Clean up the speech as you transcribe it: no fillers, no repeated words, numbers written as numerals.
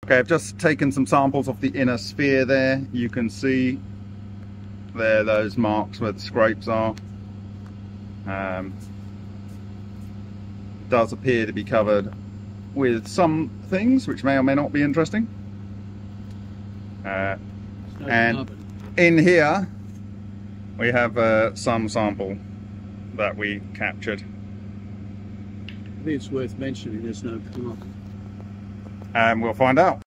Okay, I've just taken some samples of the inner sphere there. You can see there those marks where the scrapes are. Does appear to be covered with some things which may or may not be interesting. And in here we have some sample that we captured. I think it's worth mentioning there's no carbon. And we'll find out.